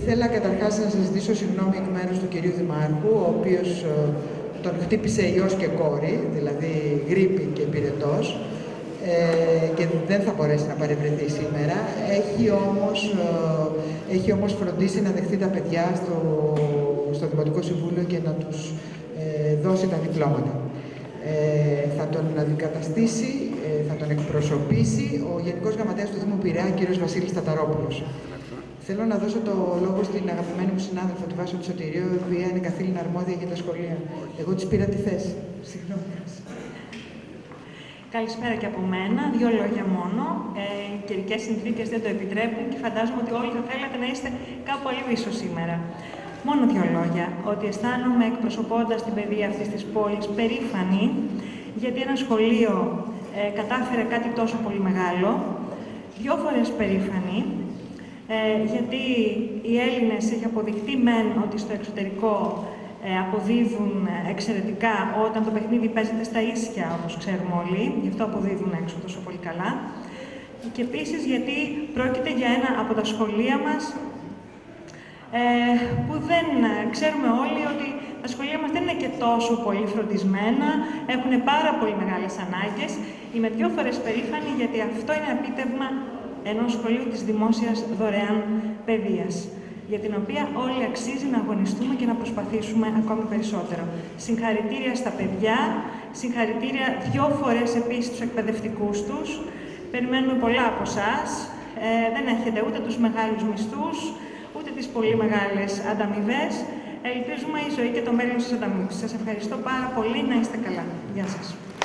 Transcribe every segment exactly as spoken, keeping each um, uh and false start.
ήθελα καταρχάς να σας ζητήσω συγγνώμη εκ μέρους του κυρίου Δημάρχου, ο οποίος τον χτύπησε ιός και κόρη, δηλαδή γρίπη και πυρετός, ε, και δεν θα μπορέσει να παρευρεθεί σήμερα. Έχει όμως, ε, έχει όμως φροντίσει να δεχτεί τα παιδιά στο, στο Δημοτικό Συμβούλιο και να τους ε, δώσει τα διπλώματα. Ε, θα τον αντικαταστήσει, ε, θα τον εκπροσωπήσει ο Γενικός Γραμματέας του Δήμου Πειραιά, κύριος Βασίλης Ταταρόπουλος. Θέλω να δώσω το λόγο στην αγαπημένη μου συνάδελφο, τη Βάσο Σωτηρίου, η οποία είναι καθήλυνα αρμόδια για τα σχολεία. Εγώ της πήρα τη θέση. Συγγνώμη. Καλησπέρα και από μένα. Δύο λόγια μόνο. Ε, οι καιρικές συνθήκες δεν το επιτρέπουν και φαντάζομαι ότι όλοι θα θέλατε να είστε κάπου αλλού ίσως σήμερα. Μόνο δύο λόγια. Ότι αισθάνομαι, εκπροσωπώντας την παιδεία αυτής της πόλης, περήφανη, γιατί ένα σχολείο ε, κατάφερε κάτι τόσο πολύ μεγάλο. Δυο φορές περήφανη, ε, γιατί οι Έλληνες έχει αποδειχτεί μεν ότι στο εξωτερικό ε, αποδίδουν εξαιρετικά όταν το παιχνίδι παίζεται στα ίσια, όπως ξέρουμε όλοι, γι' αυτό αποδίδουν έξω τόσο πολύ καλά. Και επίσης γιατί πρόκειται για ένα από τα σχολεία μας ε, που δεν ξέρουμε όλοι ότι τα σχολεία μας δεν είναι και τόσο πολύ φροντισμένα, έχουν πάρα πολύ μεγάλες ανάγκες. Είμαι δύο φορές περήφανη γιατί αυτό είναι επίτευγμα ενός σχολείου της δημόσιας δωρεάν παιδείας, για την οποία όλοι αξίζει να αγωνιστούμε και να προσπαθήσουμε ακόμη περισσότερο. Συγχαρητήρια στα παιδιά, συγχαρητήρια δυο φορές επίσης στους εκπαιδευτικούς τους. Περιμένουμε πολλά από εσάς. Ε, δεν έχετε ούτε τους μεγάλους μισθούς, ούτε τις πολύ μεγάλες ανταμοιβές. Ελπίζουμε η ζωή και το μέλλον σας ανταμείβει. Σας ευχαριστώ πάρα πολύ. Να είστε καλά. Γεια σας.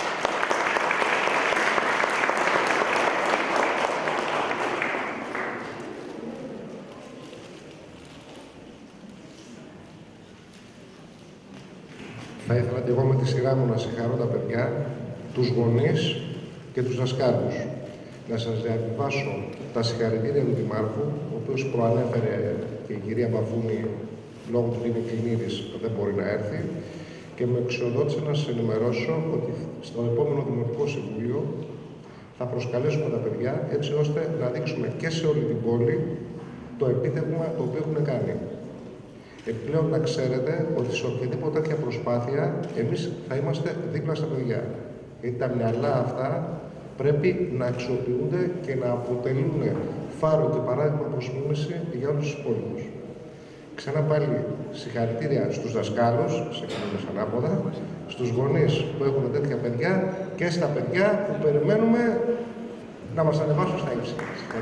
Θα ήθελα και εγώ με τη σειρά μου να συγχαρώ τα παιδιά, τους γονείς και τους δασκάλους. Να σας διαβιβάσω τα συγχαρητήρια του Δημάρχου, ο οποίος προανέφερε και η κυρία Μαβούνη, λόγω του ότι είναι Κλινίδης, δεν μπορεί να έρθει, και με εξοδότησε να σας ενημερώσω ότι στο επόμενο Δημοτικό Συμβούλιο θα προσκαλέσουμε τα παιδιά, έτσι ώστε να δείξουμε και σε όλη την πόλη το επίτευγμα το οποίο έχουν κάνει. Επιπλέον να ξέρετε ότι σε οποιαδήποτε τέτοια προσπάθεια εμείς θα είμαστε δίπλα στα παιδιά. Γιατί τα μυαλά αυτά πρέπει να αξιοποιούνται και να αποτελούν φάρο και παράδειγμα προς μίμηση για όλους τους υπόλοιπους. Ξανά πάλι συγχαρητήρια στους δασκάλους, σε κανόνες ανάποδα, στους γονείς που έχουν τέτοια παιδιά και στα παιδιά που περιμένουμε να μας ανεβάσουν στα ύψη.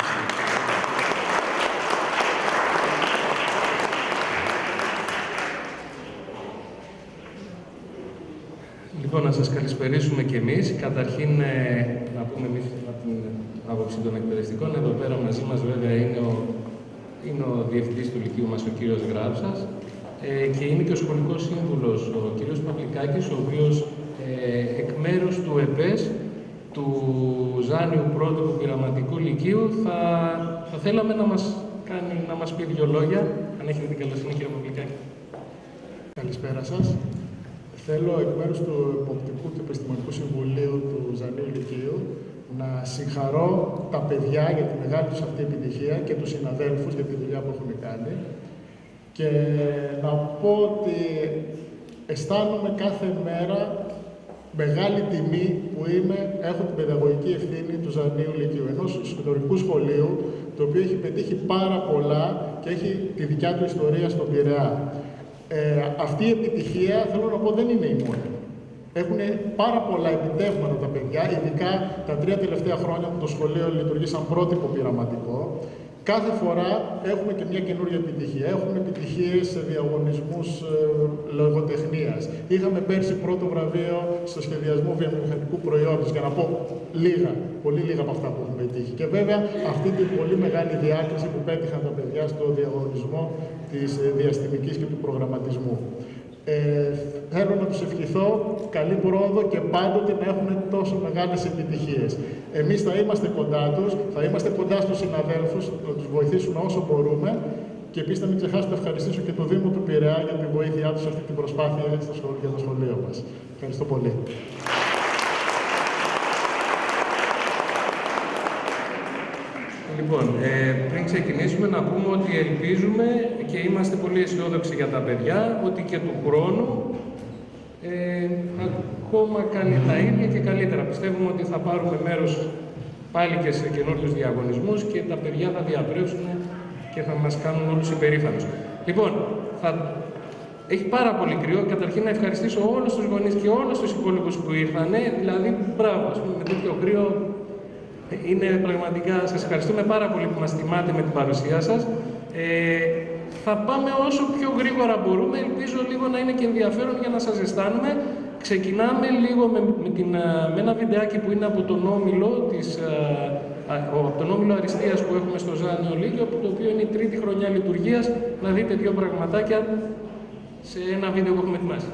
Λοιπόν, να σας καλησπερίσουμε και εμείς. Καταρχήν, ε, να πούμε εμείς από την άποψη των εκπαιδευτικών. Εδώ πέρα μαζί μας βέβαια είναι ο, είναι ο διευθυντής του Λυκείου μας, ο κύριος Γράψας, ε, και είναι και ο σχολικός σύμβουλος, ο κύριος Παυλικάκης, ο οποίος ε, εκ μέρους του ΕΠΕΣ, του Ζάνιου Πρότυπου Πειραματικού Λυκείου, θα, θα θέλαμε να μας, κάνει, να μας πει δύο λόγια, αν έχετε την καλοσύνη, κύριε Παυλικάκη. Καλησπέρα σας. Θέλω εκ μέρους του Εποπτικού και Επιστημονικού Συμβουλίου του Ζανίου Λυκείου να συγχαρώ τα παιδιά για τη μεγάλη τους αυτή επιτυχία και τους συναδέλφους για τη δουλειά που έχουν κάνει και να πω ότι αισθάνομαι κάθε μέρα μεγάλη τιμή που είμαι, έχω την παιδαγωγική ευθύνη του Ζανίου Λυκείου, ενός ιστορικού σχολείου το οποίο έχει πετύχει πάρα πολλά και έχει τη δικιά του ιστορία στον Πειραιά. Ε, αυτή η επιτυχία, θέλω να πω, δεν είναι η μόνη. Έχουν πάρα πολλά επιτεύγματα τα παιδιά, ειδικά τα τρία τελευταία χρόνια που το σχολείο λειτουργεί σαν πρότυπο πειραματικό. Κάθε φορά έχουμε και μια καινούργια επιτυχία. Έχουμε επιτυχίες σε διαγωνισμούς ε, λογοτεχνίας. Είχαμε πέρσι πρώτο βραβείο στο σχεδιασμό βιομηχανικού προϊόντος, για να πω λίγα, πολύ λίγα από αυτά που έχουμε πετύχει. Και βέβαια αυτή την πολύ μεγάλη διάκριση που πέτυχαν τα παιδιά στο διαγωνισμό της διαστημικής και του προγραμματισμού. Ε, θέλω να τους ευχηθώ καλή πρόοδο και πάντοτε να έχουν τόσο μεγάλες επιτυχίες. Εμείς θα είμαστε κοντά τους, θα είμαστε κοντά στους συναδέλφους, να τους βοηθήσουμε όσο μπορούμε και επίσης να μην ξεχάσω να ευχαριστήσω και το Δήμο του Πειραιά για τη βοήθειά τους σε αυτή την προσπάθεια για το σχολείο μας. Ευχαριστώ πολύ. Λοιπόν, ε, πριν ξεκινήσουμε να πούμε ότι ελπίζουμε και είμαστε πολύ αισιόδοξοι για τα παιδιά ότι και του χρόνου ε, ακόμα κάνει τα ίδια και καλύτερα. Πιστεύουμε ότι θα πάρουμε μέρος πάλι και σε καινούριους διαγωνισμούς και τα παιδιά θα διαπρέψουν και θα μας κάνουν όλους υπερήφανους. Λοιπόν, θα... έχει πάρα πολύ κρύο. Καταρχήν να ευχαριστήσω όλους τους γονείς και όλους τους υπόλοιπους που ήρθανε. Δηλαδή, μπράβο, ας πούμε, με τέτοιο κρύο είναι πραγματικά... Σας ευχαριστούμε πάρα πολύ που μας τιμάτε με την παρουσία σας. Ε, θα πάμε όσο πιο γρήγορα μπορούμε. Ελπίζω λίγο να είναι και ενδιαφέρον για να σας ζεστάνουμε. Ξεκινάμε λίγο με, με, την, με ένα βιντεάκι που είναι από τον Όμιλο, της, από τον Όμιλο Αριστείας που έχουμε στο Ζάνιο Λύκειο, το οποίο είναι η τρίτη χρονιά λειτουργίας. Να δείτε δύο πραγματάκια σε ένα βίντεο που έχουμε ετοιμάσει.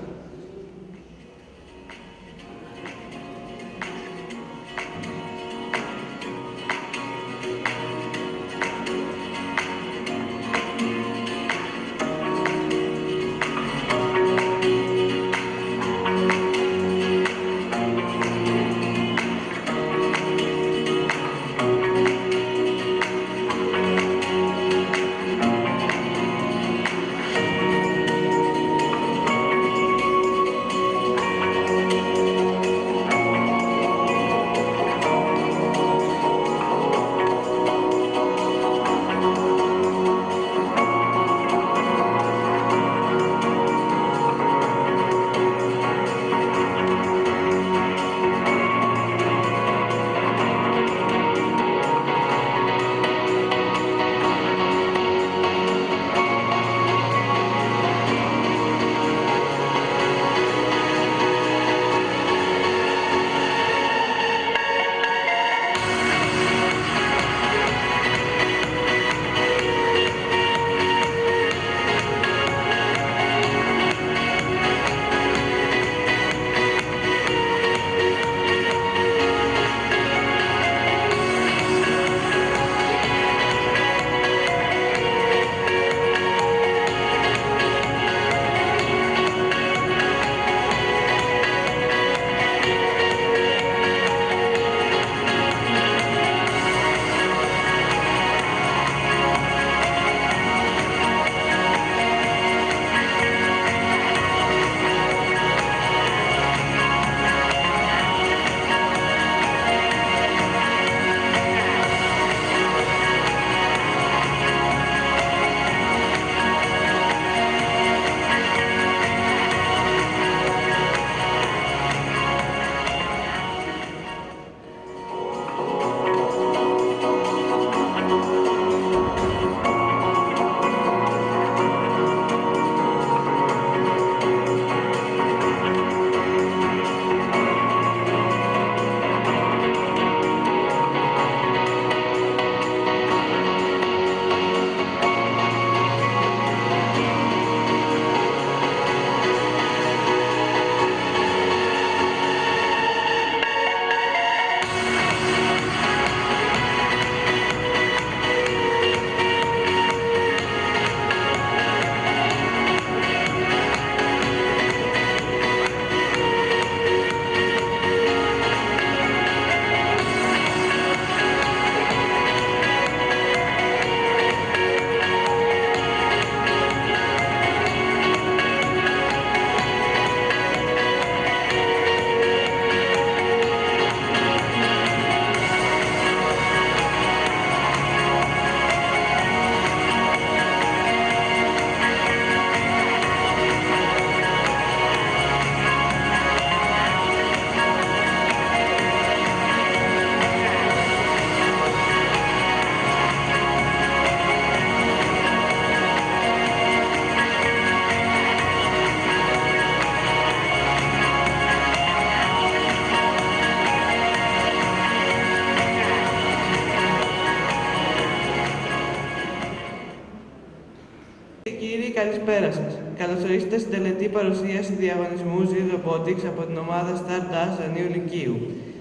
Καλησπέρα σας. Καλώς ορίσατε στην τελετή παρουσίαση διαγωνισμού Zero Robotics από την ομάδα Stardust Ζανίου Λυκείου.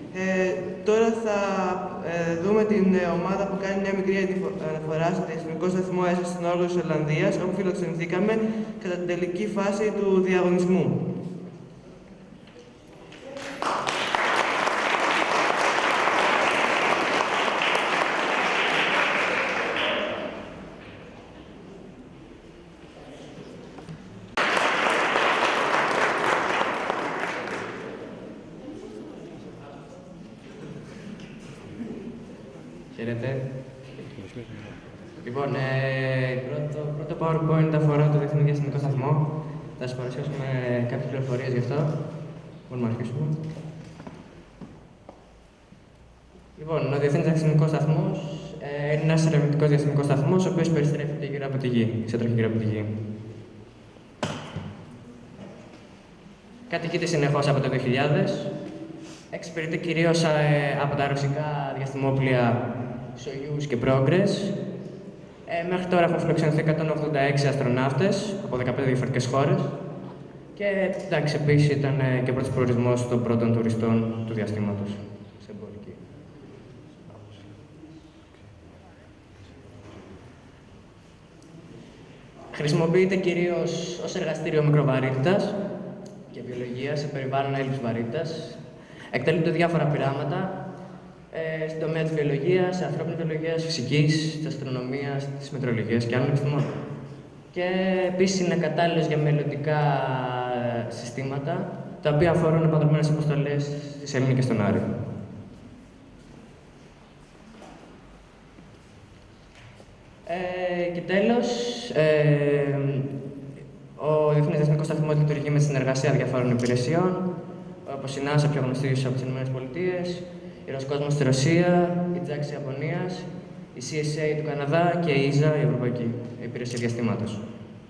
Ε, τώρα θα ε, δούμε την ε, ομάδα που κάνει μια μικρή αναφορά στο διαστημικό σταθμό ΕΣΑ στην Όργο της Ολλανδίας, όπου φιλοξενηθήκαμε κατά την τελική φάση του διαγωνισμού. Χαίρετε. Λοιπόν, ε, πρώτο, πρώτο PowerPoint αφορά το Διεθνή Διαστημικό Σταθμό. Θα σας παρουσιάσουμε κάποιες πληροφορίες γι' αυτό. Μπορούμε να αρχίσουμε. Λοιπόν, ο Διεθνής Διαστημικός Σταθμός ε, είναι ένας ερευνητικός διαστημικός σταθμός, ο οποίος περιστρέφεται γύρω από τη Γη, ξέτρεχε γύρω από τη Γη. Κατοικείται συνεχώς από το δύο χιλιάδες. Εξυπηρετεί κυρίως ε, από τα ρωσικά διαστημόπλια Soyuz και Progress. Ε, μέχρι τώρα έχουν φιλοξενηθεί εκατόν ογδόντα έξι αστροναύτες από δεκαπέντε διαφορετικές χώρες. Και εντάξει, επίσης ήταν ε, και πρώτος προορισμός των πρώτων τουριστών του διαστήματος. Σε εμπορική. Χρησιμοποιείται κυρίως ως εργαστήριο μικροβαρύτητας και βιολογία σε περιβάλλον έλλειψης βαρύτητας. Εκτελούνται διάφορα πειράματα ε, στην τομέα της βιολογίας, της ανθρώπινης βιολογίας, φυσικής, της αστρονομίας, της μετεωρολογίας και άλλων επιστημών. Και επίσης είναι κατάλληλος για μελλοντικά συστήματα, τα οποία αφορούν επανδρομένες αποστολές στη Σελήνη και στον Άριο. Ε, και τέλος, ε, ο Διεθνής Διαστημικός Σταθμός λειτουργεί με τη συνεργασία διαφόρων υπηρεσιών, όπως η NASA, πιο γνωστή από τις ΗΠΑ, η Ροσκόσμος στη Ρωσία, η τζακς της Ιαπωνίας, η σι ες έι του Καναδά και η ι έες έι, η Ευρωπαϊκή Υπηρεσία Διαστήματος.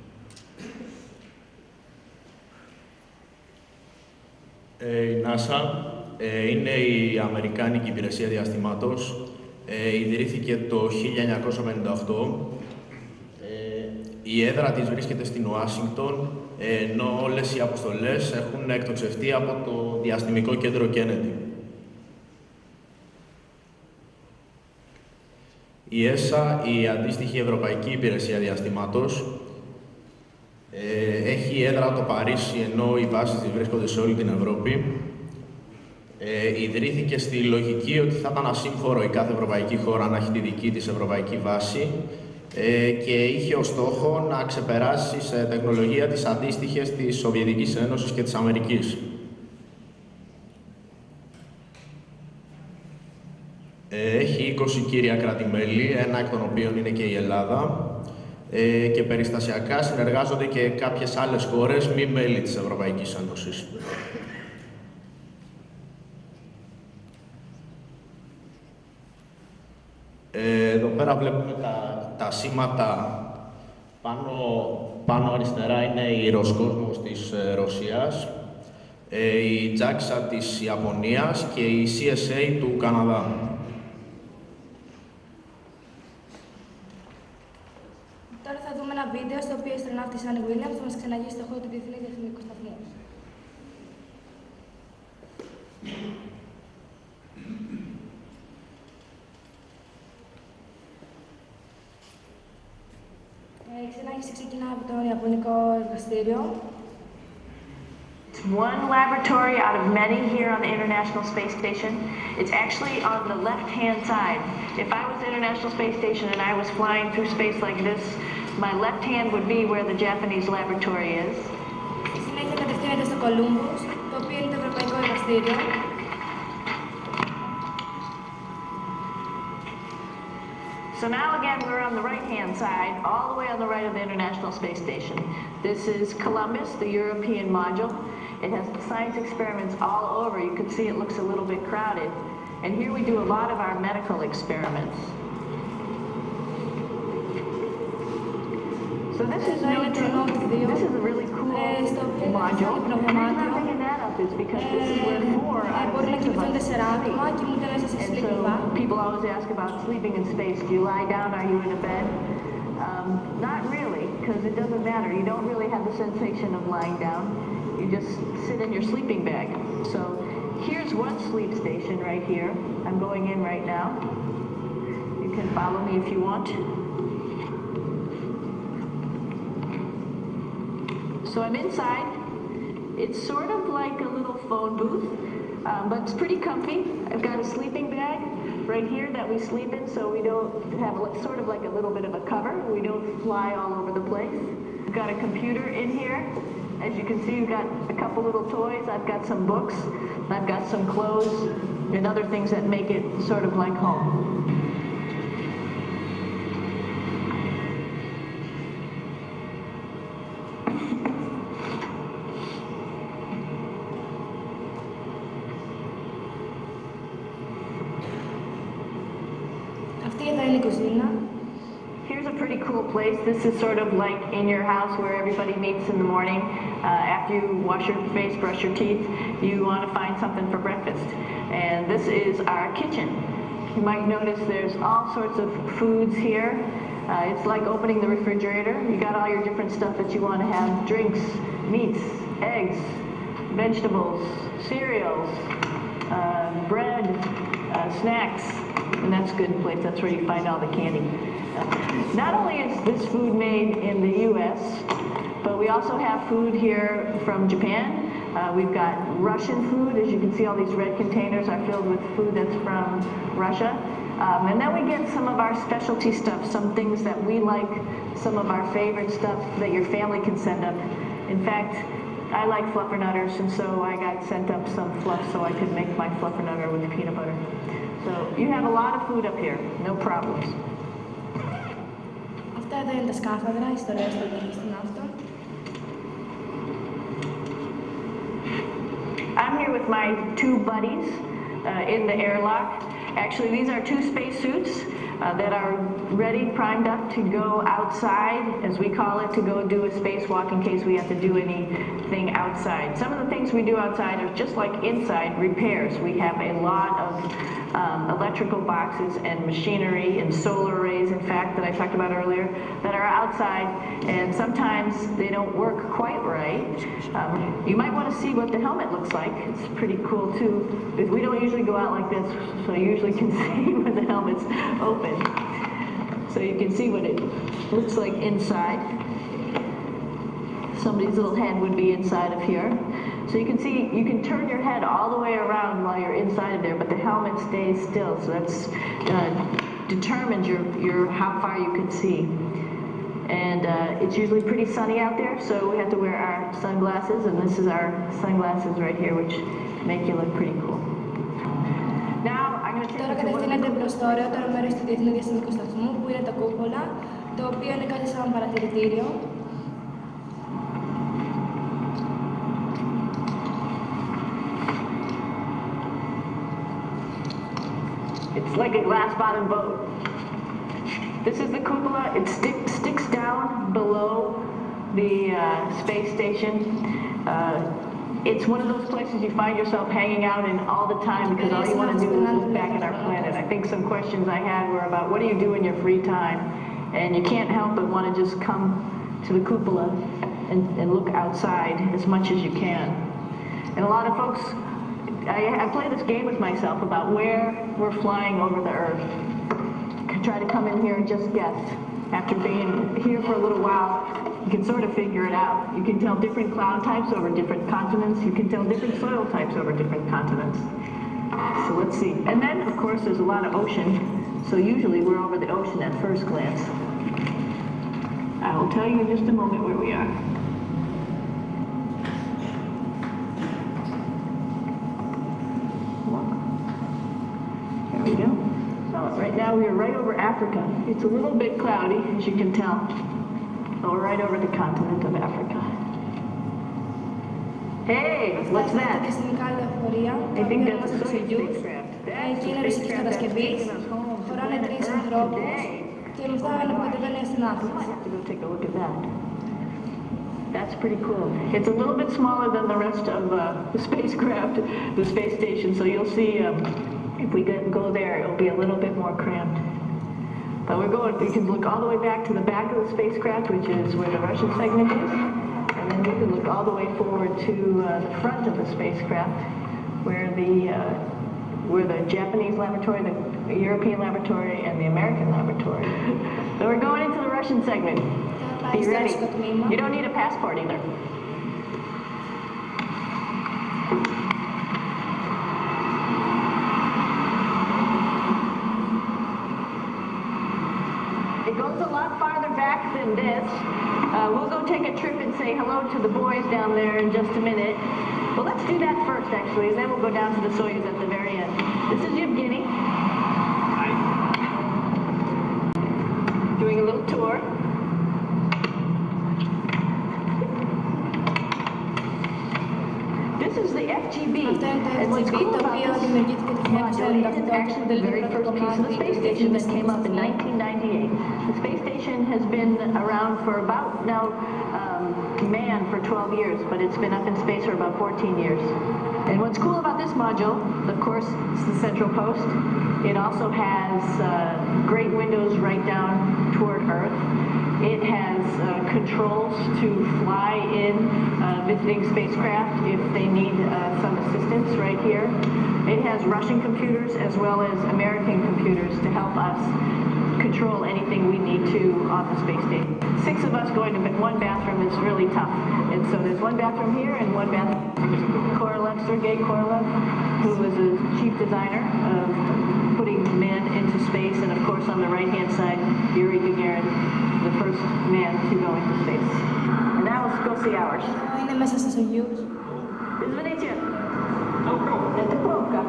Ε, η NASA ε, είναι η Αμερικάνικη Υπηρεσία Διαστήματος. Ε, ιδρύθηκε το χίλια εννιακόσια πενήντα οκτώ. Ε, η έδρα της βρίσκεται στην Ουάσιγκτον, ενώ όλες οι αποστολές έχουν εκτοξευτεί από το Διαστημικό Κέντρο Κέννεντι. Η ΕΣΑ, η αντίστοιχη Ευρωπαϊκή Υπηρεσία Διαστήματος, ε, έχει έδρα το Παρίσι, ενώ οι βάσεις της βρίσκονται σε όλη την Ευρώπη. Ε, ιδρύθηκε στη λογική ότι θα ήταν ασύμφορο η κάθε ευρωπαϊκή χώρα να έχει τη δική της ευρωπαϊκή βάση ε, και είχε ως στόχο να ξεπεράσει σε τεχνολογία τις αντίστοιχες της Σοβιετικής Ένωσης και της Αμερικής. Ε, έχει είκοσι κύρια κράτη-μέλη, ένα εκ των οποίων είναι και η Ελλάδα, ε, και περιστασιακά συνεργάζονται και κάποιες άλλες χώρες μη μέλη της Ευρωπαϊκής Ένωσης. Ε, εδώ πέρα βλέπουμε τα, τα σήματα. Πάνω, πάνω αριστερά είναι η Ροσκόσμος της ε, Ρωσίας, ε, η τζακς της Ιαπωνίας και η σι ες έι του Καναδά. Τώρα θα δούμε ένα βίντεο στο οποίο η αστροναύτης Άννη Βίλιαμς θα μας ξεναγήσει στο χώρο του Διεθνή Διαστημικού Σταθμού. Η ξενάγηση ξεκινά από το Ιαπωνικό εργαστήριο. It's one laboratory out of many here on the International Space Station. It's actually on the left-hand side. If I was the International Space Station and I was flying through space like this, my left hand would be where the Japanese laboratory is. Στη συνέχεια κατευθύνεται στο Columbus, το οποίο είναι το Ευρωπαϊκό Εργαστήριο. So now again we're on the right-hand side, all the way on the right of the International Space Station. This is Columbus, the European module. It has science experiments all over. You can see it looks a little bit crowded. And here we do a lot of our medical experiments. So this is really cool. This is a really cool module. And the reason I'm bringing that up is because this is where four out of six of us sleep. And so people always ask about sleeping in space. Do you lie down? Are you in a bed? Um, not really, because it doesn't matter. You don't really have the sensation of lying down. You just sit in your sleeping bag. So here's one sleep station right here. I'm going in right now. You can follow me if you want. So I'm inside. It's sort of like a little phone booth, um, but it's pretty comfy. I've got a sleeping bag right here that we sleep in, so we don't have a, sort of like a little bit of a cover. We don't fly all over the place. We've got a computer in here. As you can see, we've got a couple little toys. I've got some books. I've got some clothes and other things that make it sort of like home. Αυτή εδώ είναι η κουζίνα. Here's a pretty cool place. This is sort of like in your house where everybody meets in the morning. Uh, after you wash your face, brush your teeth, you want to find something for breakfast. And this is our kitchen. You might notice there's all sorts of foods here. Uh, it's like opening the refrigerator. You got all your different stuff that you want to have. Drinks, meats, eggs, vegetables, cereals, uh, bread, uh, snacks. And that's a good place. That's where you find all the candy. Uh, not only is this food made in the U S, but we also have food here from Japan. Uh, we've got Russian food. As you can see, all these red containers are filled with food that's from Russia. Um, and then we get some of our specialty stuff, some things that we like, some of our favorite stuff that your family can send up. In fact, I like fluffernutters, and so I got sent up some fluff so I could make my fluffernutter with peanut butter. So you have a lot of food up here, no problems. Αυτά εδώ είναι τα σκάφανδρα, ιστορία στο ναύτο. I'm here with my two buddies uh, in the airlock. Actually, these are two spacesuits uh, that are ready, primed up to go outside, as we call it, to go do a spacewalk in case we have to do anything outside. Some of the things we do outside are just like inside, repairs. We have a lot of um, electrical boxes and machinery and solar arrays, in fact, that I talked about earlier, that are outside, and sometimes they don't work quite right. Um, you might want to see what the helmet looks like. It's pretty cool, too. We don't usually go out like this, so you usually can see when the helmet's open. So you can see what it looks like inside. Somebody's little head would be inside of here. So you can see, you can turn your head all the way around while you're inside of there, but the helmet stays still, so that's uh, determines your, your, how far you can see. And uh, it's usually pretty sunny out there, so we have to wear our sunglasses, and this is our sunglasses right here, which make you look pretty cool. Now, I'm going to take Τώρα you to one of κατευθύνεται the... προς το ωραιότερο μέρος του Διεθνού Διαστημικού Σταθμού, που είναι το κούπολα, το οποίο είναι κάτι σαν παρατηρητήριο. It's like a glass-bottom boat. This is the cupola. It stick, sticks down below the uh, space station. Uh, it's one of those places you find yourself hanging out in all the time because all you want to do is look back at our planet. I think some questions I had were about what do you do in your free time? And you can't help but want to just come to the cupola and, and look outside as much as you can. And a lot of folks, I, I play this game with myself about where we're flying over the Earth. Try to come in here and just guess. After being here for a little while, you can sort of figure it out. You can tell different cloud types over different continents. You can tell different soil types over different continents. So let's see. And then, of course, there's a lot of ocean. So usually we're over the ocean at first glance. I will tell you in just a moment where we are. There we go. Right now we are right over Africa. It's a little bit cloudy, as you can tell. But we're right over the continent of Africa. Hey, what's that? I think that's a spacecraft. Εκεί είναι ρωσικής κατασκευής, χωράνε τρεις ανθρώπους και με αυτά αναποτελώνει στην Αθήνα. That's pretty cool. It's a little bit smaller than the rest of uh, the spacecraft, the space station, so you'll see um, if we get, go there, it'll be a little bit more cramped. But we're going, you can look all the way back to the back of the spacecraft, which is where the Russian segment is, and then you can look all the way forward to uh, the front of the spacecraft, where the uh, where the Japanese laboratory, the European laboratory, and the American laboratory. So we're going into the Russian segment. Be ready. You don't need a passport either. It goes a lot farther back than this. Uh, we'll go take a trip and say hello to the boys down there in just a minute. Well, let's do that first, actually, and then we'll go down to the Soyuz at the very end. This is Yevgeny. Hi. Doing a little tour. This is the F G B. Αυτό είναι το F G B, το οποίο δημιουργήθηκε το χίλια εννιακόσια εβδομήντα οκτώ και αποτελεί το πρώτο κομμάτι της διαχείρισης that came up in nineteen ninety-eight. The space station has been around for about now um, manned for twelve years, but it's been up in space for about fourteen years. And what's cool about this module, of course, it's the central post. It also has uh, great windows right down toward Earth. It has uh, controls to fly in uh, visiting spacecraft if they need uh, some assistance right here. It has Russian computers as well as American computers to help us control anything we need to on the space station. Six of us going to one bathroom is really tough. And so there's one bathroom here and one bathroom. Korolev, Sergei Korolev, who was a chief designer of putting men into space, and of course on the right-hand side, Yuri Gagarin, the first man to go into space. And now let's go see ours. Είναι μέσα στις Αγίους. Извините. Это пробка.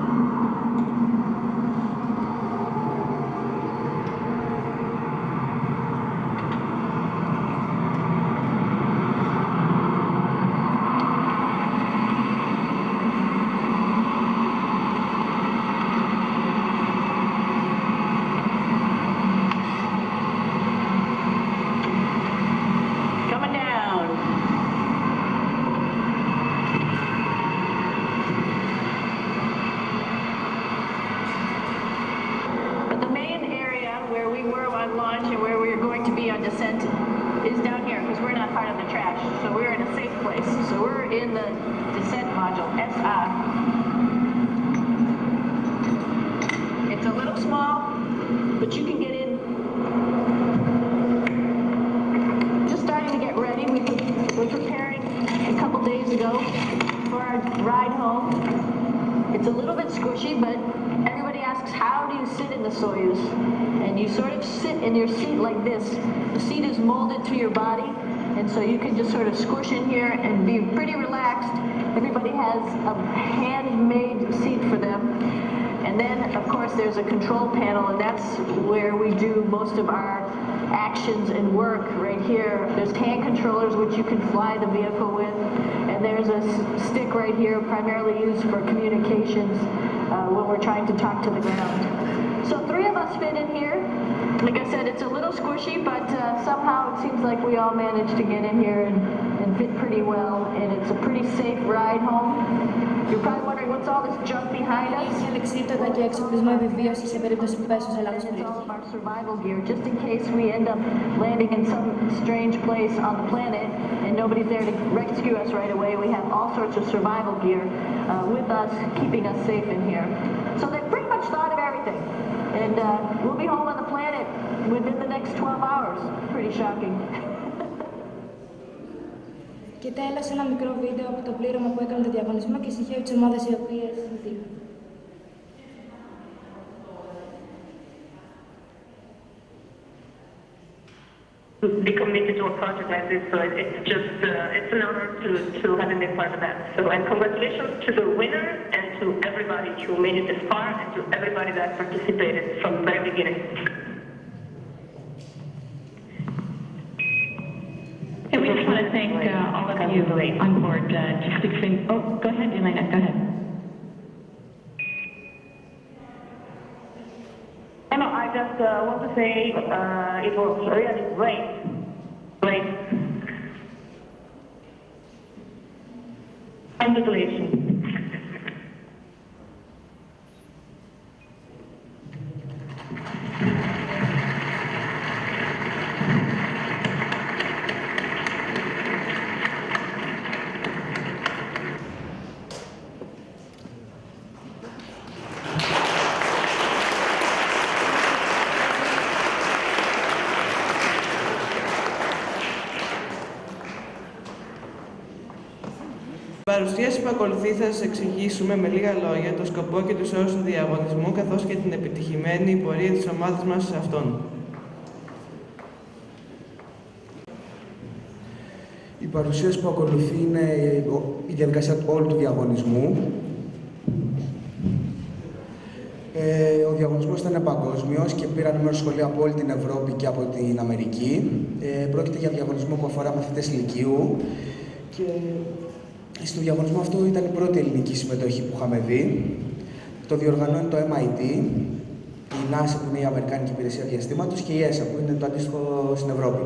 So you can just sort of squish in here and be pretty relaxed. Everybody has a handmade seat for them. And then, of course, there's a control panel, and that's where we do most of our actions and work right here. There's hand controllers, which you can fly the vehicle with. And there's a stick right here, primarily used for communications uh, when we're trying to talk to the ground. So three of us fit in here. Like I said, it's a little squishy, but uh, somehow it seems like we all managed to get in here and, and fit pretty well, and it's a pretty safe ride home. You're probably wondering what's all this junk behind us? It's all of our survival gear, just in case we end up landing in some strange place on the planet and nobody's there to rescue us right away. We have all sorts of survival gear uh, with us, keeping us safe in here. So they pretty much thought of everything. And uh, we'll be home on the planet within the next twelve hours. Pretty shocking. Και τέλος, ένα μικρό βίντεο από το πλήρωμα που έκανε το διαγωνισμό και στοιχείο της ομάδας οι οποίες συμμετείχαν. Be committed to a project like this, so it's just uh, it's an honor to to have been part of that. So, and congratulations to the winner and to everybody who made it this far, and to everybody that participated from the very beginning. And we just want to thank uh, all of you on board uh, just extreme. Oh, go ahead, Elena. Go ahead. No, I just uh, want to say uh, it was really great. Great. Congratulations. Στην παρουσίαση που ακολουθεί θα σας εξηγήσουμε με λίγα λόγια το σκοπό και τους όρους του διαγωνισμού, καθώς και την επιτυχημένη πορεία της ομάδας μας σε αυτόν. Η παρουσίαση που ακολουθεί είναι η διαδικασία όλου του διαγωνισμού. Ε, ο διαγωνισμός ήταν παγκόσμιος και πήραν μέρος σχολεία από όλη την Ευρώπη και από την Αμερική. Ε, πρόκειται για διαγωνισμό που αφορά μαθητές λυκείου. Και στο διαγωνισμό αυτό ήταν η πρώτη ελληνική συμμετοχή που είχαμε δει. Το διοργανώνει το εμ άι τι, η νάσα που είναι η Αμερικάνικη Υπηρεσία Διαστήματος και η ι ες έι που είναι το αντίστοιχο στην Ευρώπη.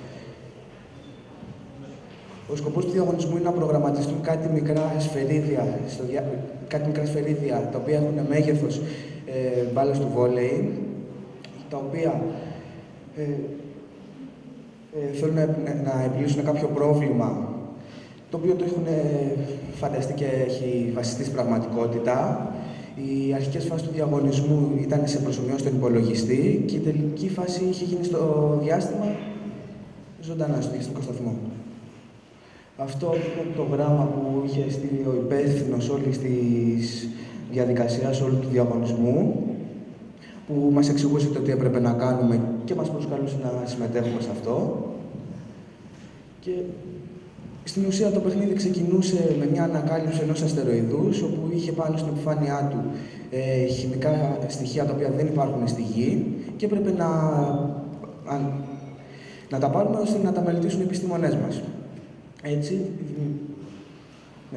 Ο σκοπός του διαγωνισμού είναι να προγραμματιστούν κάτι μικρά σφαιρίδια, στο δια... κάτι μικρά σφαιρίδια τα οποία έχουν μέγεθος ε, μπάλας του βόλεϊ, τα οποία ε, ε, θέλουν να, να επιλύσουν κάποιο πρόβλημα, το οποίο το έχουν φανταστεί και έχει βασιστεί στην πραγματικότητα. Οι αρχικές φάσεις του διαγωνισμού ήταν σε προσωμιώσεις στον υπολογιστή και η τελική φάση είχε γίνει στο διάστημα ζωντανά, στο διαστημικό σταθμό. Αυτό είναι το γράμμα που είχε στείλει ο υπεύθυνος όλης της διαδικασίας, όλου του διαγωνισμού, που μας εξηγούσε το τι έπρεπε να κάνουμε και μας προσκαλούσε να συμμετέχουμε σε αυτό. Και στην ουσία το παιχνίδι ξεκινούσε με μια ανακάλυψη ενός αστεροειδούς, όπου είχε πάνω στην επιφάνειά του ε, χημικά στοιχεία τα οποία δεν υπάρχουν στη Γη και έπρεπε να, να, να τα πάρουμε ώστε να τα μελετήσουν οι επιστήμονές μας. Έτσι, ναι.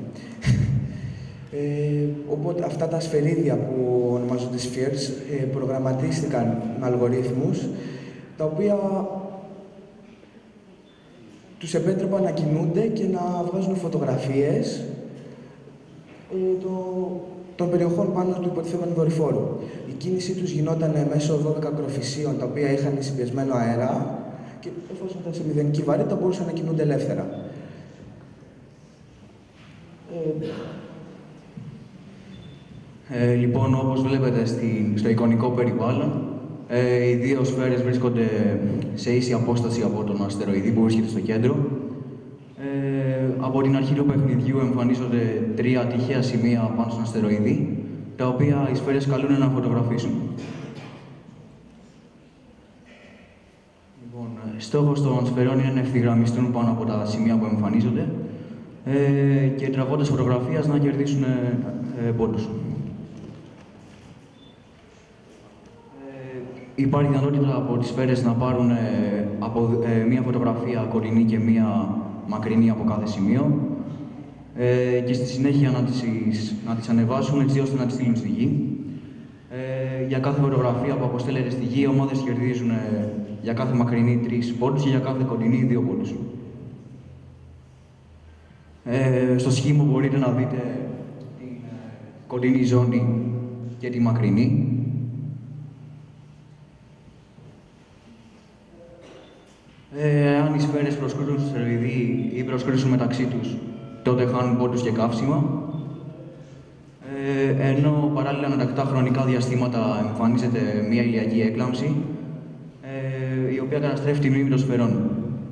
Ε, οπότε αυτά τα σφαιρίδια που ονομάζονται spheres ε, προγραμματίστηκαν με αλγορίθμους, τα οποία τους επέτρεπαν να κινούνται και να βγάζουν φωτογραφίες ε, το, των περιοχών πάνω του υποτιθέμενου δορυφόρου. Η κίνησή τους γινόταν μέσω δώδεκα ακροφυσίων, τα οποία είχαν συμπιεσμένο αέρα και εφόσον ήταν σε μηδενική βαρύτητα μπορούσαν να κινούνται ελεύθερα. Ε, λοιπόν, όπως βλέπετε στη, στο εικονικό περιβάλλον, ε, οι δύο σφαίρες βρίσκονται σε ίση απόσταση από τον αστεροειδή που βρίσκεται στο κέντρο. Ε, από την αρχή του παιχνιδιού εμφανίζονται τρία τυχαία σημεία πάνω στον αστεροειδή, τα οποία οι σφαίρες καλούν να φωτογραφίσουν. Λοιπόν, στόχος των σφαιρών είναι να ευθυγραμμιστούν πάνω από τα σημεία που εμφανίζονται ε, και τραβώντας φωτογραφίας να κερδίσουν ε, ε, πόντους. Υπάρχει δυνατότητα από τις σφαίρες να πάρουν ε, από, ε, μία φωτογραφία κοντινή και μία μακρινή από κάθε σημείο ε, και στη συνέχεια να τις, να τις ανεβάσουν έτσι ώστε να τις στείλουν στη Γη. Ε, για κάθε φωτογραφία που αποστέλλεται στη Γη, οι ομάδες κερδίζουν ε, για κάθε μακρινή τρεις πόντους και για κάθε κοντινή δύο πόντους. Ε, στο σχήμα μπορείτε να δείτε την ε, κοντινή ζώνη και τη μακρινή. Ε, αν οι σφαίρες προσκρούσουν στο αστεροειδή ή προσκρούσουν μεταξύ τους, τότε χάνουν πόντους και καύσιμα. Ε, ενώ παράλληλα με τακτά χρονικά διαστήματα εμφανίζεται μια ηλιακή έκλαμψη, ε, η οποία καταστρέφει τη μνήμη των σφαιρών.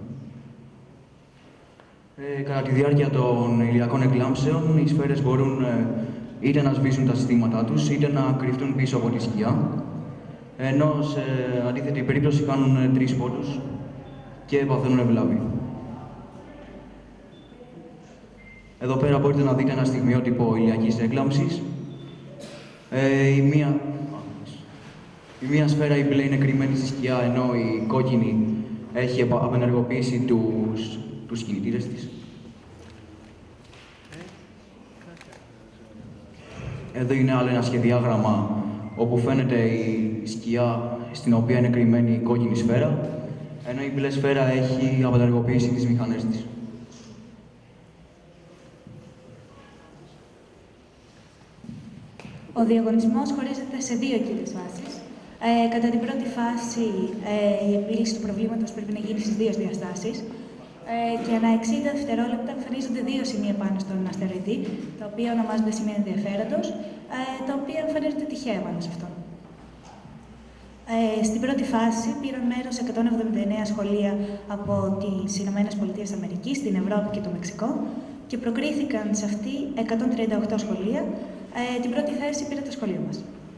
Ε, κατά τη διάρκεια των ηλιακών εκλάμψεων, οι σφαίρες μπορούν ε, είτε να σβήσουν τα συστήματά τους, είτε να κρυφτούν πίσω από τη σκιά, ενώ σε αντίθετη περίπτωση κάνουν ε, τρεις πόντους και παθαίνουν ευλάβη. Εδώ πέρα μπορείτε να δείτε ένα στιγμιότυπο ηλιακής έκλαμψης. Ε, η, μία... η μία σφαίρα η μπλε είναι κρυμμένη στη σκιά, ενώ η κόκκινη έχει απενεργοποιήσει τους, τους κινητήρες της. Εδώ είναι άλλο ένα σχεδιάγραμμα όπου φαίνεται η σκιά στην οποία είναι κρυμμένη η κόκκινη σφαίρα, ενώ η μπλε σφαίρα έχει απενεργοποιήσει τις μηχανές της. Ο διαγωνισμός χωρίζεται σε δύο κύριες φάσεις. Ε, κατά την πρώτη φάση, ε, η επίλυση του προβλήματος πρέπει να γίνει στις δύο διαστάσεις. Ε, και ανά εξήντα δευτερόλεπτα εμφανίζονται δύο σημεία πάνω στον αστεροειδή, τα οποία ονομάζονται σημεία ενδιαφέροντος, ε, τα οποία εμφανίζονται τυχαία πάνω σε αυτόν. Ε, στην πρώτη φάση πήραν μέρος εκατόν εβδομήντα εννέα σχολεία από τις Ηνωμένες Πολιτείες Αμερικής, την Ευρώπη και το Μεξικό και προκρίθηκαν σε αυτή εκατόν τριάντα οκτώ σχολεία. Ε, την πρώτη θέση πήρε το σχολείο μας.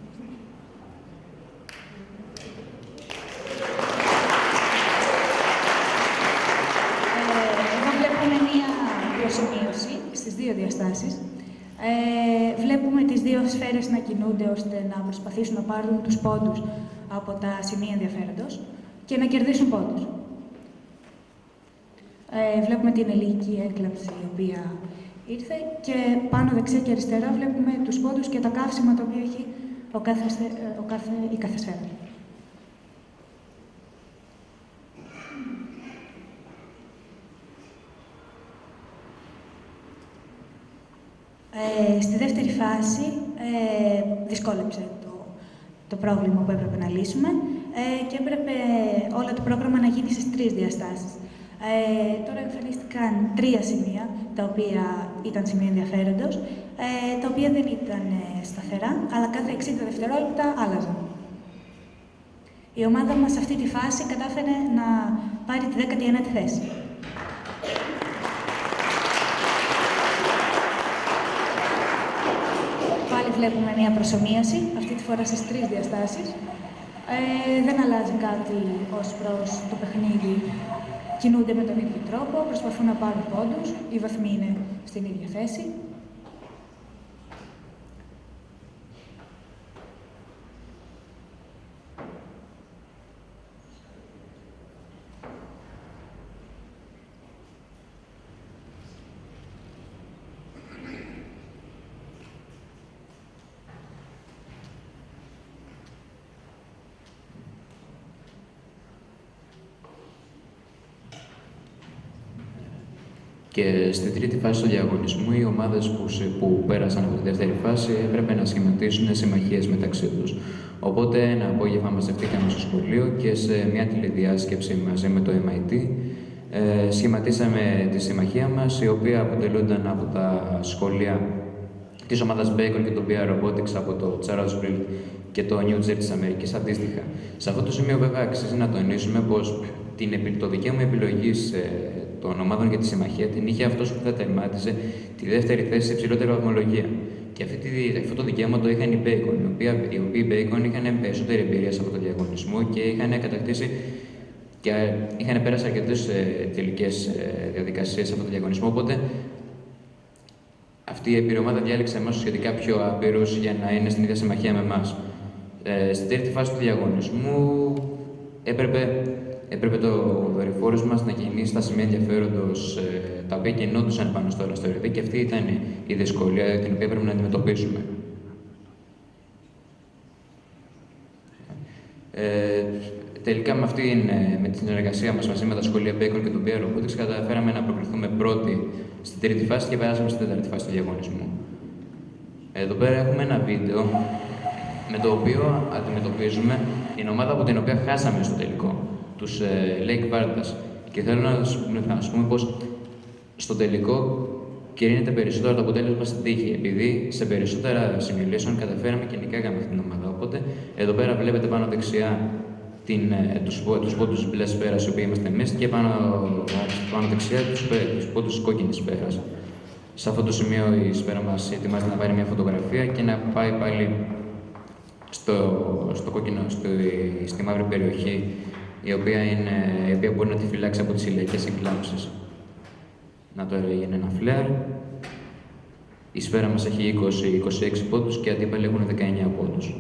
Ε, εδώ βλέπουμε μία προσημείωση στις δύο διαστάσεις. Ε, βλέπουμε τις δύο σφαίρες να κινούνται ώστε να προσπαθήσουν να πάρουν τους πόντους από τα σημεία ενδιαφέροντος και να κερδίσουν πόντους. Ε, βλέπουμε την ηλιακή έκλαμψη η οποία ήρθε και πάνω δεξιά και αριστερά βλέπουμε τους πόντους και τα καύσιμα τα οποία έχει ο κάθε, ο κάθε, η κάθε σφαίρα. Ε, στη δεύτερη φάση ε, δυσκόλεψε το, το πρόβλημα που έπρεπε να λύσουμε ε, και έπρεπε όλο το πρόγραμμα να γίνει στις τρεις διαστάσεις. Ε, τώρα εμφανίστηκαν τρία σημεία, τα οποία ήταν σημεία ενδιαφέροντος, ε, τα οποία δεν ήταν ε, σταθερά, αλλά κάθε εξήντα δευτερόλεπτα άλλαζαν. Η ομάδα μας σε αυτή τη φάση κατάφερε να πάρει τη δέκατη ένατη θέση. Πάλι βλέπουμε μια προσομοίωση, αυτή τη φορά στις τρεις διαστάσεις. Ε, δεν αλλάζει κάτι ως προς το παιχνίδι. Κινούνται με τον ίδιο τρόπο, προσπαθούν να πάρουν πόντους, οι βαθμοί είναι στην ίδια θέση. Και στη τρίτη φάση του διαγωνισμού, οι ομάδες που, που πέρασαν από τη δεύτερη φάση έπρεπε να σχηματίσουν συμμαχίες μεταξύ τους. Οπότε ένα απόγευμα μαζευτήκαμε στο σχολείο και σε μια τηλεδιάσκεψη μαζί με το εμ άι τι ε, σχηματίσαμε τη συμμαχία μας, η οποία αποτελούνταν από τα σχολεία της ομάδας Bacon και το μπι αρ Robotics από το Charlottesville και το New Jersey της Αμερικής αντίστοιχα. Σε αυτό το σημείο βέβαια αξίζει να τονίσουμε πως την, το δικαίωμα επιλογής ε, των ομάδων για τη συμμαχία την είχε αυτός που θα τερμάτιζε τη δεύτερη θέση σε υψηλότερη βαθμολογία. Και αυτή, αυτό το δικαίωμα το είχαν οι Bacon, οι οποίοι, οι οποίοι Bacon είχαν περισσότερη εμπειρία σε αυτό το διαγωνισμό και είχαν κατακτήσει και είχαν πέρασει αρκετές ε, τελικές ε, διαδικασίες σε αυτό το διαγωνισμό. Οπότε αυτή η εμπειρία ομάδα διάλεξε εμάς σχετικά πιο απειρούς για να είναι στην ίδια συμμαχία με εμάς. Ε, στην τρίτη φάση του διαγωνισμού έπρεπε Έπρεπε το δορυφόρος μας να κινήσει στα σημεία ενδιαφέροντος ε, τα οποία κινούντουσαν πάνω στο αστεροειδή και αυτή ήταν η δυσκολία την οποία πρέπει να αντιμετωπίσουμε. Ε, τελικά με, αυτήν, με την συνεργασία μας μαζί με τα σχολεία Bacon και το μπι αρ Robotics καταφέραμε να προκριθούμε πρώτοι στην τρίτη φάση και περάσαμε στην τέταρτη φάση του διαγωνισμού. Εδώ πέρα έχουμε ένα βίντεο με το οποίο αντιμετωπίζουμε την ομάδα από την οποία χάσαμε στο τελικό, τους ε, Lake Vardas. Και θέλω να σας πούμε, πούμε πως στο τελικό κρίνεται περισσότερο το αποτέλεσμα στην τύχη, επειδή σε περισσότερα simulation καταφέραμε και νικάγαμε αυτήν την ομάδα. Οπότε, εδώ πέρα βλέπετε πάνω δεξιά την, ε, τους, τους πόντους μπλε σφαίρας, οι οποίοι είμαστε εμείς, και πάνω, πάνω δεξιά τους, τους πόντους κόκκινης σφαίρας. Σε αυτό το σημείο η σφαίρα μας ετοιμάζεται να πάρει μια φωτογραφία και να πάει πάλι στο, στο κόκκινο, στο, στη μαύρη περιοχή, η οποία, είναι, η οποία μπορεί να τη φυλάξει από τις ηλιακές εκλάμψεις. Να το έγινε ένα φλερ. Η σφαίρα μας έχει είκοσι με είκοσι έξι πόντους και οι αντίπαλοι έχουν δεκαεννιά πόντους.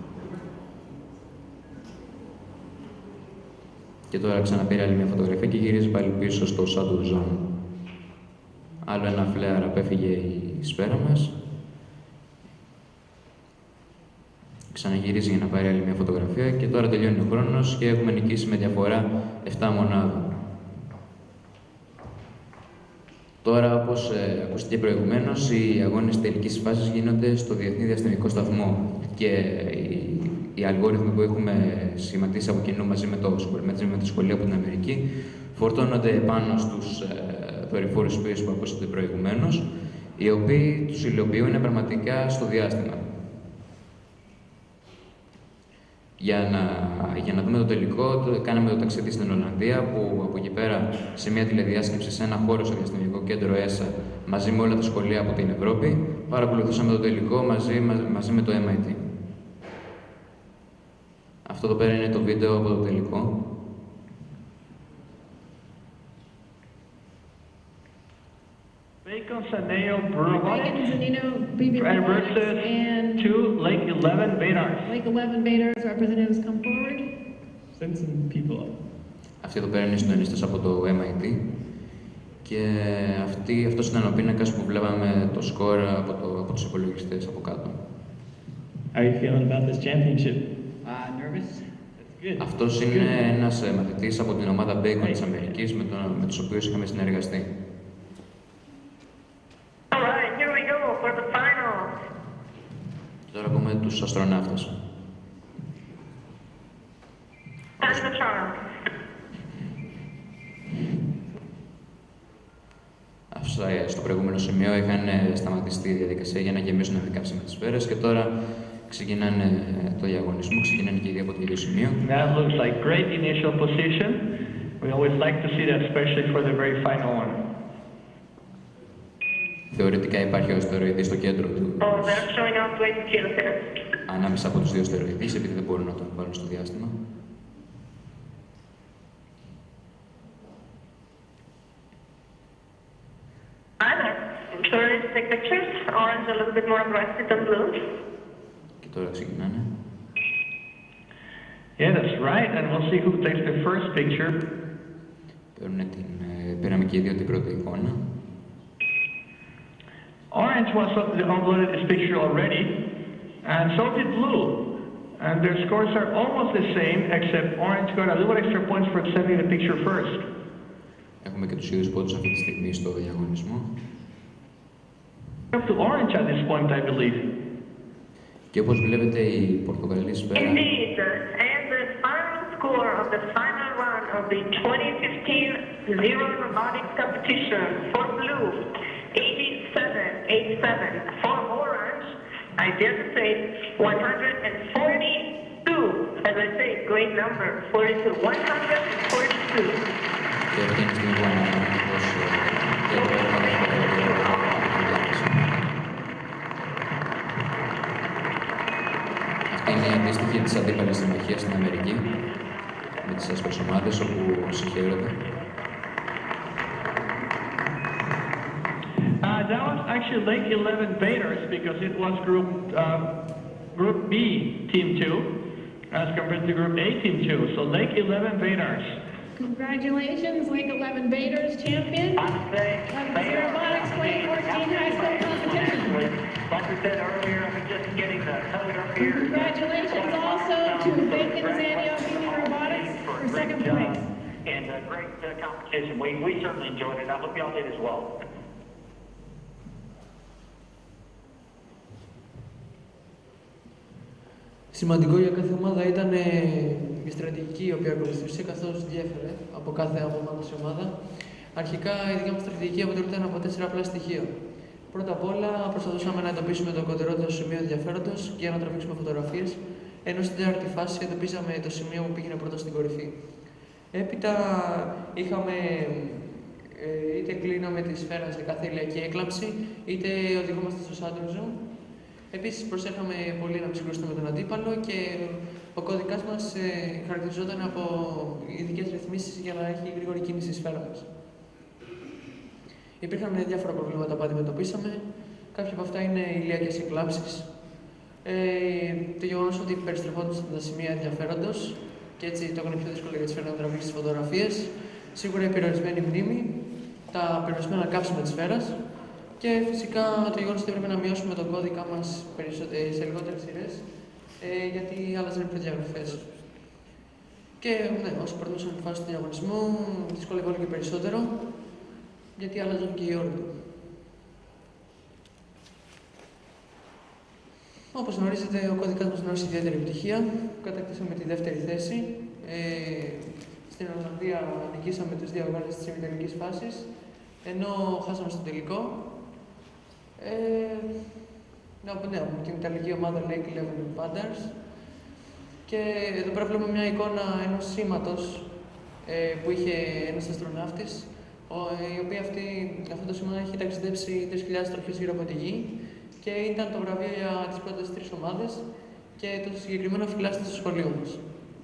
Και τώρα ξαναπήρε άλλη μια φωτογραφία και γυρίζει πάλι πίσω στο Shadow Zone. Άλλο ένα φλερ απέφυγε η σφαίρα μας. Ξαναγυρίζει για να πάρει άλλη μια φωτογραφία και τώρα τελειώνει ο χρόνος και έχουμε νικήσει με διαφορά επτά μονάδων. Τώρα, όπως ε, ακούστηκε προηγουμένως, οι αγώνες τελικής φάσης γίνονται στο Διεθνή Διαστημικό Σταθμό και οι, οι αλγόριθμοι που έχουμε σχηματίσει από κοινού μαζί με, το, μαζί με τη σχολεία από την Αμερική φορτώνονται πάνω στους ε, δορυφόρους που ακούσατε προηγουμένως, οι οποίοι τους υλοποιούν πραγματικά στο διάστημα. Για να, για να δούμε το τελικό, το, κάναμε το ταξίδι στην Ολλανδία, που από εκεί πέρα σε μια τηλεδιάσκεψη σε ένα χώρο στο Διαστημικό Κέντρο ΕΣΑ, μαζί με όλα τα σχολεία από την Ευρώπη, παρακολουθούσαμε το τελικό μαζί, μαζί με το εμ άι τι. Αυτό εδώ πέρα είναι το βίντεο από το τελικό. Bacon Saneo Robotics versus two Lake eleven Vadars. Lake eleven Vadars representatives come forward. Send some people up. Αυτή εδώ πέρα είναι συντονιστές από το εμ άι τι Και αυτή, αυτός ήταν ο πίνακας που βλέπαμε το σκορ από, το, από τους υπολογιστές από κάτω. How are you feeling about this championship? Uh, nervous? That's good. Αυτός είναι ένας μαθητής από την ομάδα Bacon της Αμερικής με, τον, με τους οποίους είχαμε συνεργαστεί. Alright, here we go for the finals. Και τώρα ακούμε τους αστροναύτες. That's the charm. Αυτά στο προηγούμενο σημείο είχαν σταματήσει τη διαδικασία για να γεμίσουν τα δικά με τις σφαίρες και τώρα ξεκινάνε το διαγωνισμό, ξεκινάνε και οι δύο από το ίδιο σημείο. That looks like great initial position. We always like to see that, especially for the very final one. Θεωρητικά υπάρχει ο αστεροειδή στο κέντρο του. Oh, they're showing off great skills here. Ανάμεσα από τους δύο αστεροειδείς, επειδή δεν μπορούν να τον βάλουν στο διάστημα. Tourists take pictures. Orange a little bit more aggressive than blue. Και τώρα ξεκινάνε. Yeah, that's right. And we'll see who takes the first picture. Παίρνουν την, πήραμε και οι δύο την πρώτη εικόνα. Orange was uploaded this picture already, and so did blue. And their scores are almost the same, except Orange got a little extra points for sending the picture first. Έχουμε και τους ίδιους πόντους αυτή τη στιγμή στο διαγωνισμό. Up to Orange at this point, I believe. Και όπως βλέπετε η Πορτογαλή σφαίρα. Indeed, and the final score of the final run of the twenty fifteen Zero Robotics competition for blue, eighty-seven eighty-seven. For orange, I dare to say one hundred forty-two. As I say, great number, forty-two, one hundred forty-two. Και αυτή είναι η στιγμή που αυτή είναι η αντίστοιχη της αντίπαλης συμμαχίας στην Αμερική, με τις άσπρες ομάδες όπου συγχαίρονται. Uh, that was actually Lake eleven Baders because it was Group uh, Group B, Team two, as compared to Group A, Team two. So Lake eleven Baders. Congratulations, Lake eleven Baders champion of the Zero Robotics twenty fourteen High School Competition. Like we said earlier, I'm just getting the color up here. Congratulations also to Bacon Zanio Union Robotics for second place. And a great uh, competition. We, we certainly enjoyed it. I hope y'all did as well. Σημαντικό για κάθε ομάδα ήταν η στρατηγική η οποία ακολουθούσε, καθώς διέφερε από κάθε από ομάδα σε ομάδα. Αρχικά η δικιά μας στρατηγική αποτελούνταν από τέσσερα απλά στοιχεία. Πρώτα απ' όλα προσπαθούσαμε να εντοπίσουμε το κοντρότερο σημείο ενδιαφέροντος για να τραβήξουμε φωτογραφίες, ενώ στην τέταρτη φάση εντοπίσαμε το σημείο που πήγαινε πρώτα στην κορυφή. Έπειτα είχαμε ε, είτε κλείναμε τη σφαίρα σε κάθε ηλιακή έκλαμψη, είτε οδηγούμαστε στο Shadow Zone. Επίσης, προσέχαμε πολύ να ψυχρούσουμε με τον αντίπαλο και ο κώδικας μας ε, χαρακτηριζόταν από ειδικές ρυθμίσεις για να έχει γρήγορη κίνηση η σφαίρα μας. Υπήρχαν διάφορα προβλήματα που αντιμετωπίσαμε. Κάποια από αυτά είναι οι ηλιακές εκλάμψεις. Ε, το γεγονός ότι περιστρεφόντουσαν τα σημεία ενδιαφέροντος και έτσι το έκανε πιο δύσκολο για τη σφαίρα να τραβήξει τις φωτογραφίες. Σίγουρα η περιορισμένη μνήμη, τα περιορισμένα κάψιμα της σφαίρας. Και φυσικά το γεγονός ότι έπρεπε να μειώσουμε τον κώδικα μας σε λιγότερες σειρές, ε, γιατί άλλαζαν οι προδιαγραφές. Και ναι, όσο περνούσαν τη φάση του διαγωνισμού, δυσκολεύει όλο και περισσότερο, γιατί άλλαζαν και οι όροι του. Όπως γνωρίζετε, ο κώδικας μας γνώρισε ιδιαίτερη επιτυχία. Κατακτήσαμε τη δεύτερη θέση. Ε, στην Ολλανδία νικήσαμε τους δύο αγώνες της ημιτελικής φάσης, ενώ χάσαμε στο τελικό. Ε, ναι, ναι, την Ιταλική ομάδα Lake eleven Baders. Και εδώ πέρα βλέπουμε μια εικόνα ενός σήματος ε, που είχε ένας αστροναύτης, ο, η οποία αυτή, αυτό το σήμα έχει ταξιδέψει τρεις χιλιάδες στροφές γύρω από τη γη και ήταν το βραβείο για τις πρώτες τρεις ομάδες και το συγκεκριμένο φυλάσσεται στο σχολείο μας.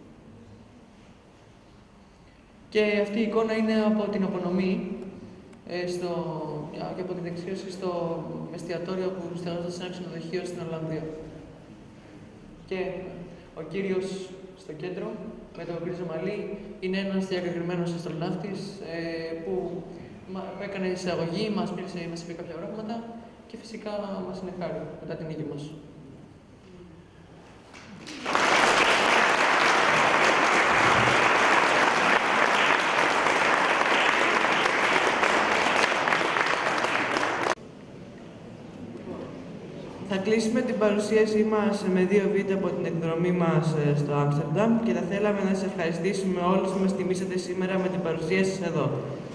Και αυτή η εικόνα είναι από την απονομή ε, στο, και από την δεξίωση στο εστιατόριο που στεγαζόταν σε ένα ξενοδοχείο στην Ολλανδία. Και ο κύριος στο κέντρο, με το γκρίζο μαλλί, είναι ένας διακεκριμένος αστροναύτης ε, που που έκανε εισαγωγή, μας, πήρε, μας είπε κάποια πράγματα και φυσικά μας είναι χάρη μετά την νίκη μας. Θα κλείσουμε την παρουσίασή μας με δύο βίντεο από την εκδρομή μας στο Άμστερνταμ και θα θέλαμε να σας ευχαριστήσουμε όλους που μας τιμήσατε σήμερα με την παρουσία σας εδώ.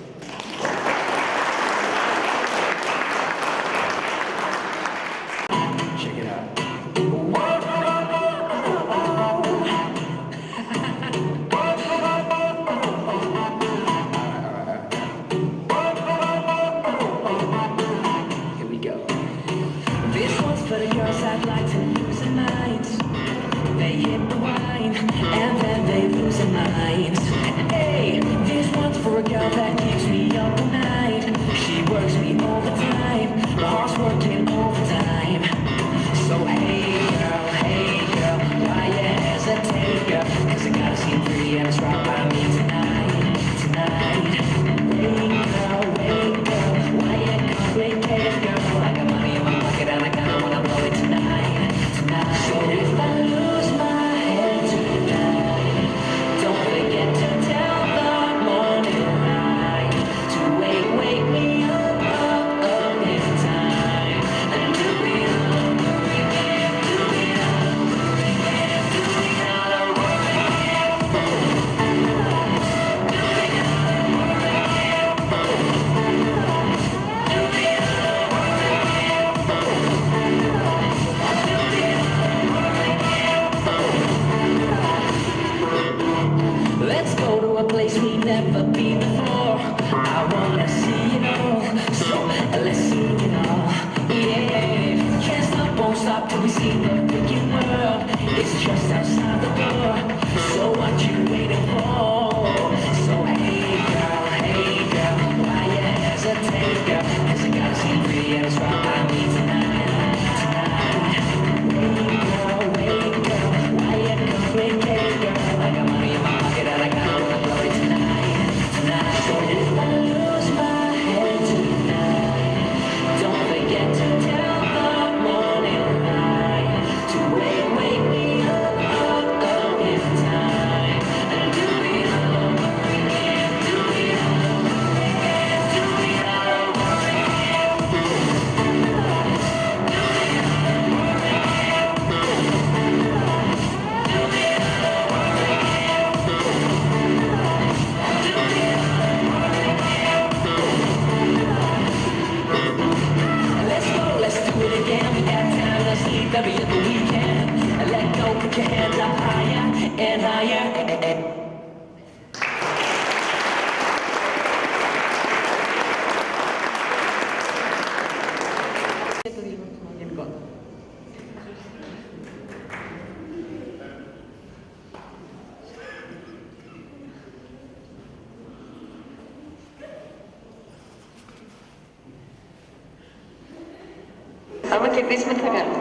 Άμα κερδίσουμε, τι θα κάνουμε.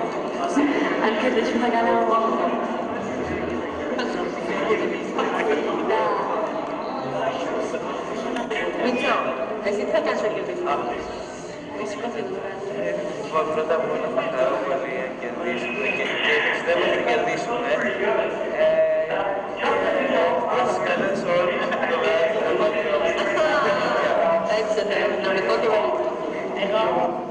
Αν κερδίσουμε, θα κάνουμε εγώ. Μίτσο, εσύ τι θα κάνεις να κερδίσουμε. Εσύ πώς θα το κάνεις. Πρώτα απ' όλα θα χαρώ πολύ να κερδίσουμε και πιστεύω ότι κερδίσουμε. Να σας καλέσω όλους το live. Έτσι θα θέλουμε, νομικό και βαλικό.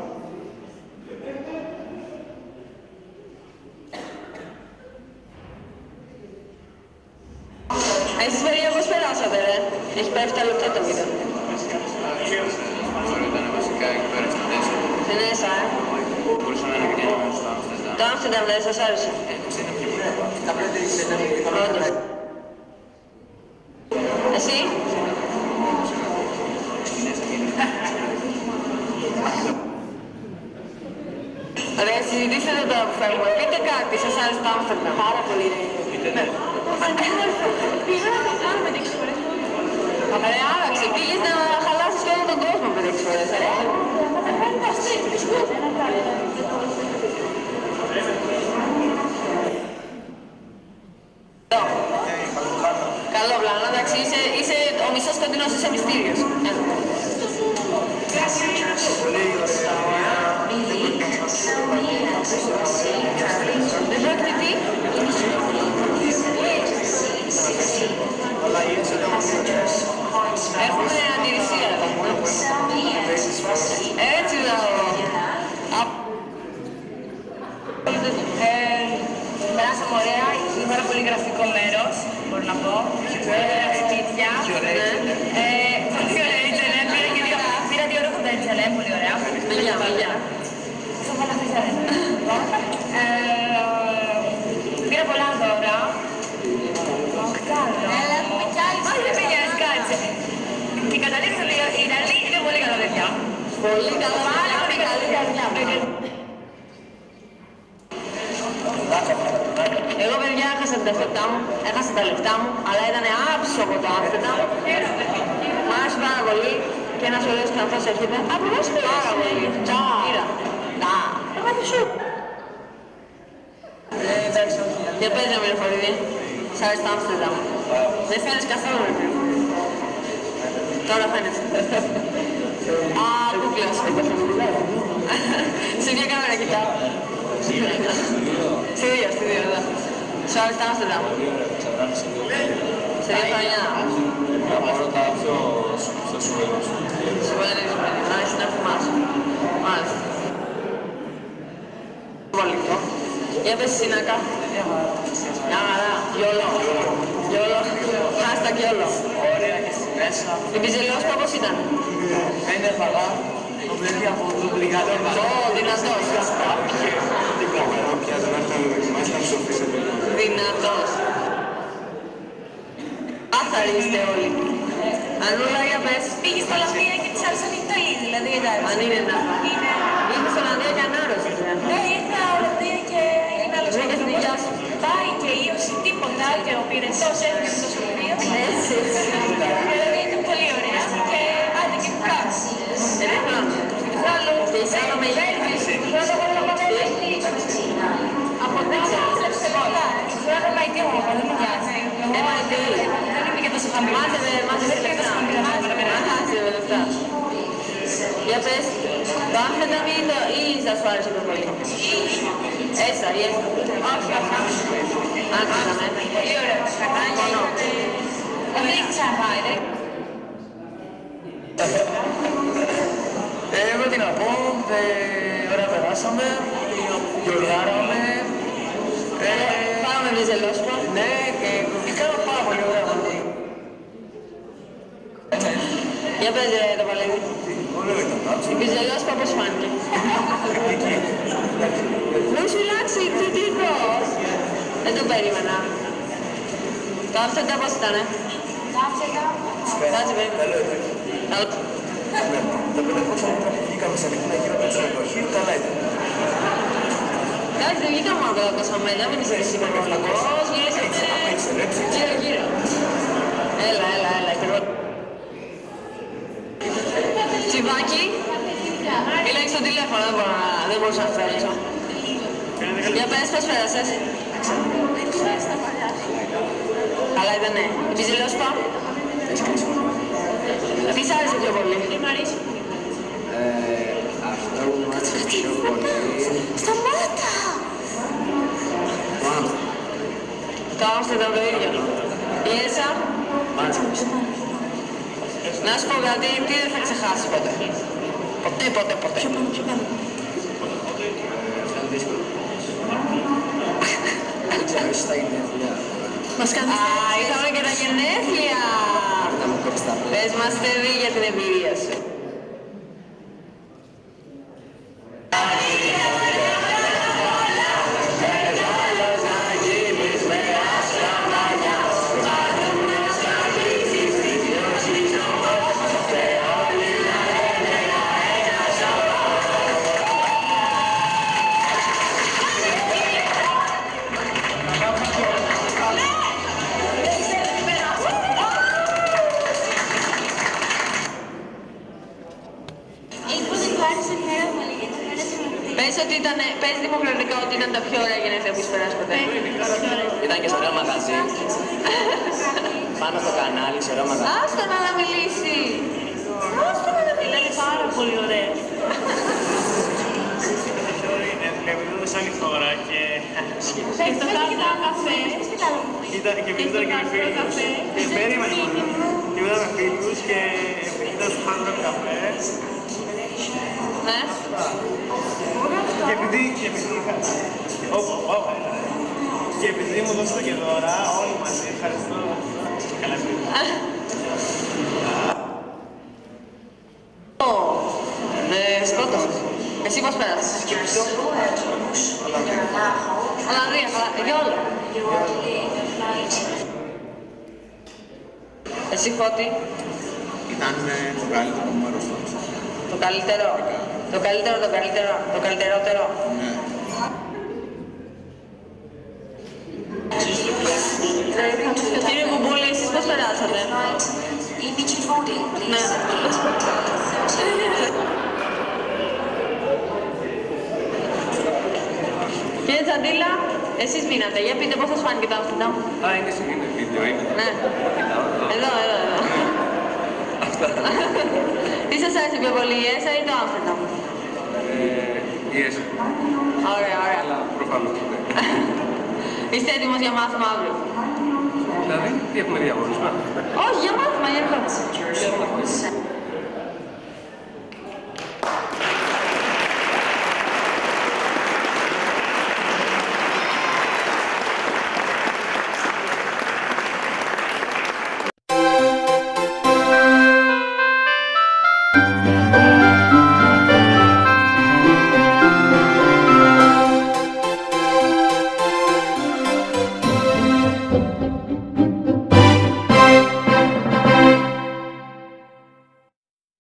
Εσείς παιδιά πώς περάσατε ρε, έχει πάει εφτά λεπτά το βίντεο. Ωραία, ήταν βασικά εκεί πέρα στην Έσσα. Στην Έσσα, ε. Μπορούσα να είναι και στο Άμστερνταμ. Το Άμστερνταμ δεν σας άρεσε. Όντως. Εσύ. Ρε, συζητήσετε τώρα που φεύγουμε. Πείτε κάτι, σας άρεσε το Άμστερνταμ. Πάρα πολύ ρε. Ναι. Πήγα να το κάνω με έξι φορές. Ρε, άλλαξε. Πήγες να χαλάσεις όλο τον κόσμο με έξι φορές, ρε. Καλό πλάνο, εντάξει, είσαι ο μισός κοντινός, είσαι μυστήριος. Δεν πρόκειται τι? Έχουμε αντιρρησία, έτσι λαό. Περάσαμε ωραία, είναι πάρα πολύ γραφικό μέρος, μπορώ να πω. Σπίτια. Πολύ ωραία η Τζελέμ, πήρα δύο ρούχα τα Τζελέμ, πολύ ωραία. Μελιά, μελιά. Θα βάλω αυτή Τζελέμ. Πήρα πολλά δώρα. Έλα, έχουμε κι άλλοι. Όχι, δεν πηγαίνεις, κάτσε. Η Καταλήξη η Ιταλή είναι πολύ καλά παιδιά. Πολύ καλά, πάρα πολύ καλή καρδιά. Εγώ παιδιά έχασα την ταυτότητά μου, έχασα τα λεφτά μου, αλλά ήταν άψογο το άφετα. Μ' άρεσε πάρα πολύ και ένας ωραίος καθώς έρχεται. Από πώς πήγες? Πάρα πολύ. Ήρα. Να. Εγώ σου. Για πες ρε Μελφορίδη, σ' άρεσε το Άμστερνταμ. Δεν φαίνεσαι καθόλου ρε παιδί. Τώρα φαίνεσαι. Α, κούκλας. Σε ποια κάμερα κοιτάω? Στη δύο, στη δύο, εδώ. Σ' άρεσε το Άμστερνταμ. Σε δύο χρονιά. Από ρωτά πιο σοβαρούς. Σοβαρούς, άρεσε να θυμάσαι. Μάλιστα. Πολύ. Για πες εσύ Νάκα. Μια χαρά. Γιόλο. Γιόλο. Hashtag γιόλο. Ωραία και στη μέσα. Η Μπιζελιώσπα πώς ήταν? Είναι φαγά. Το παιδί από το μπριγάδο. Ω, δυνατός. Τι κόμερα, πια δεν έρθαμε να δοκιμάσει να ψοφίσετε. Δυνατός. Άθαροι είστε όλοι. Ανούλα, για πες. Πήγες στο Ολλανδία και της άρεσαν οι Ιταλοί, δηλαδή εντάξει. Αν είναι να. Ήρθες στο Ολλανδία και ανάρρωσες. Ναι, ήρθα Ολλανδία και είναι άλλος άνθρωπος. Πάει και ίωση τίποτα και ο πυρετός έφυγε με το σχολείο. Έτσι. Δηλαδή ήταν πολύ ωραία και άντε και κουκάς. Δεν χρόνο. Και είσαι άλλο με γέλης. Από τώρα έκλεψε πολλά. Τώρα με αιτή μου, δεν μου νοιάζει. Ε, μα αιτή. Δεν είμαι και τόσο χαμηλά. Μάζευε, μάζευε λεφτά. Μάζευε λεφτά. Για πες, το αμφεταμίνο το ή θα σου άρεσε το πολύ? Έστα, ή έστα. Όχι, όχι. Άκουσαμε. Πολύ ωραία. Κατάλια. Δεν έχει ξαναπάει, ρε. Εγώ τι να πω, ωραία περάσαμε, γιορτάραμε. Πάμε Μπιζελιώσπα. Ναι, και κάναμε πάρα πολύ ωραία. Για πες ρε το παλεύει. Η Μπιζελιώσπα πώς φάνηκε? Μου σου λάξει, τι τύπος. Δεν το περίμενα. Το άφησα πώς ήτανε? Το άφησα. Κάτσε περίμενα. Τα πεντακόσια μέτρα που βγήκαμε σαν νύχτα γύρω από το ξενοδοχείο, καλά ήταν. Εντάξει, δεν βγήκαμε μόνο πεντακόσια μέτρα, μην είσαι εσύ μεμονωλικός, γύρισατε γύρω γύρω. Έλα, έλα, έλα, και εγώ. Τσιβάκι, έλεγες το τηλέφωνο, δεν μπορώ να, δεν μπορούσα να φέρεσω. Για πες, πώς πέρασες? Καλά ήτανε. Η Μπιζελιώσπα. Τι σ' άρεσε πιο πολύ? Τι μ' αρέσει. Αυτό που μου άρεσε πιο πολύ... Σταμάτα! Το Άμστερνταμ το ίδιο. Η Έλσα. Να σου πω κάτι, τι δεν θα ξεχάσεις ποτέ. Ποτέ, ποτέ, ποτέ. Πιο πάνω, πιο πάνω. Μας κάνεις Α, είχαμε και τα γενέθλια. Πες μας παιδί για την εμπειρία σου. Πες ότι ήταν, πες δημοκρατικά ότι ήταν τα πιο ωραία γενέθλια που έχεις περάσει ποτέ. Ήταν και σε ωραίο μαγαζί. Πάνω στο κανάλι, σε ωραίο μαγαζί. Άστο να μιλήσει. Άστο να μιλήσει. ήταν πάρα πολύ ωραίες. Επειδή σε άλλη χώρα και... Και στο καφέ καφέ. Και επειδή ήταν και με φίλους. Και περίμενε. Και μετά με φίλους και ήταν στο χάρτη με καφέ. Ναι. Και επειδή... Και επειδή μου δώσετε και δώρα, όλοι μαζί, ευχαριστώ. Καλά Ναι, σκότωσες. Εσύ πώς πέρασες? Ολλανδία, για όλα. Εσύ Φώτη? Ήταν το καλύτερο μέρος του. Το καλύτερο. Το καλύτερο, το καλύτερο, το καλύτερότερο. Ναι. Κύριε Κουμπούλη, εσείς πώς περάσατε? Ναι. Κύριε Τσαντήλα, εσείς μείνατε. Για πείτε πώς σας φάνηκε το outfit μου. Α, είναι σε βίντεο, είναι. Ναι. Εδώ, εδώ, εδώ. Αυτά. Τι σας άρεσε πιο πολύ, η ΕΣΑ ή το outfit μου? Η ΕΣΑ. Ωραία, ωραία. Αλλά προφανώς. Είστε έτοιμος για μάθημα αύριο? Δηλαδή, τι έχουμε διαγωνισμό? Όχι, για μάθημα, για ερώτηση.